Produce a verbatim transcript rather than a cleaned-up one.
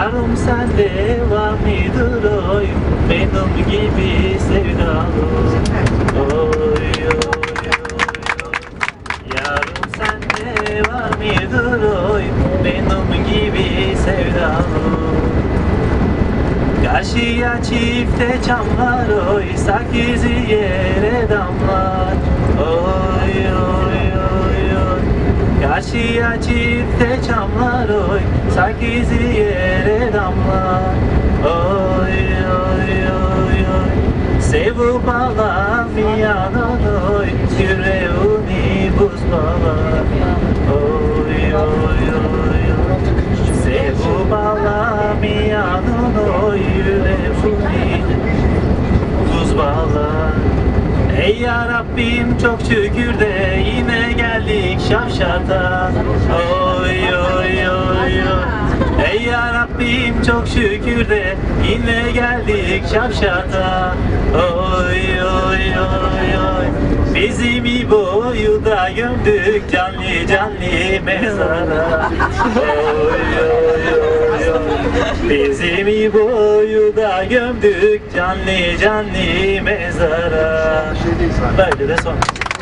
Yarım sende var mıdır oy, benim gibi sevdalı. Oy oy oy oy. Yarım sende var mıdır oy, benim gibi sevdalı. Karşıya çifte çamlar oy, sakizi yere damlar. Oy oy oy oy. Karşıya çifte çamlar oy, sakizi yere damlar. Oy oy oy oy. Sevup alamayan oy, yüreğini buz bağlar. Oy oy oy oy. Sevup alamayan oy, yüreğini buz bağlar. Ey ya Rabbim çok şükür de yine geldik Şavşat'a. Oy oy oy oy. Ey ya Rabbim çok şükür de yine geldik Şavşat'a. Oy oy oy oy. Bizim İbo'yu da gömdük canlı canlı mezara. Oy oy oy oy. Bizim İbo'yu da gömdük canlı canlı mezara. Böyle de son.